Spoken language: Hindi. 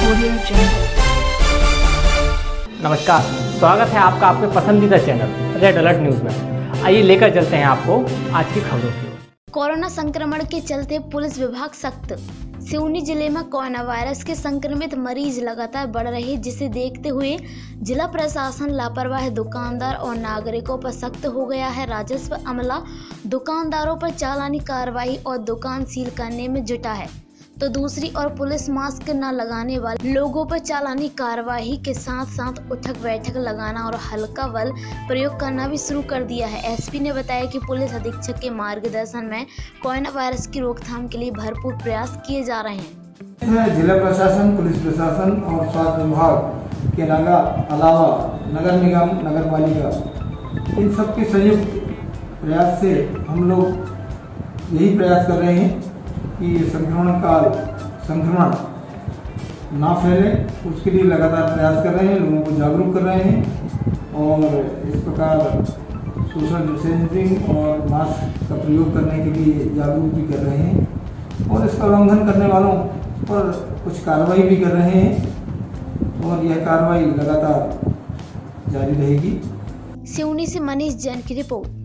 नमस्कार, स्वागत है आपका आपके पसंदीदा चैनल रेड अलर्ट न्यूज में। आइए लेकर चलते हैं आपको आज की खबरों की ओर। कोरोना संक्रमण के चलते पुलिस विभाग सख्त। सिवनी जिले में कोरोना वायरस के संक्रमित मरीज लगातार बढ़ रहे, जिसे देखते हुए जिला प्रशासन लापरवाह दुकानदार और नागरिकों पर सख्त हो गया है। राजस्व अमला दुकानदारों पर चालानी कार्रवाई और दुकान सील करने में जुटा है, तो दूसरी ओर पुलिस मास्क न लगाने वाले लोगों पर चालानी कार्रवाई के साथ साथ उठक बैठक लगाना और हल्का बल प्रयोग करना भी शुरू कर दिया है। एसपी ने बताया कि पुलिस अधीक्षक के मार्गदर्शन में कोरोना वायरस की रोकथाम के लिए भरपूर प्रयास किए जा रहे हैं। जिला प्रशासन, पुलिस प्रशासन और स्वास्थ्य विभाग के अलावा नगर निगम, नगर पालिका, इन सब के संयुक्त प्रयास से हम लोग यही प्रयास कर रहे हैं कि संक्रमण ना फैले, उसके लिए लगातार प्रयास कर रहे हैं, लोगों को जागरूक कर रहे हैं और इस प्रकार सोशल डिस्टेंसिंग और मास्क का प्रयोग करने के लिए जागरूक भी कर रहे हैं और इसका उल्लंघन करने वालों पर कुछ कार्रवाई भी कर रहे हैं और यह कार्रवाई लगातार जारी रहेगी। सिवनी से मनीष जैन की रिपोर्ट।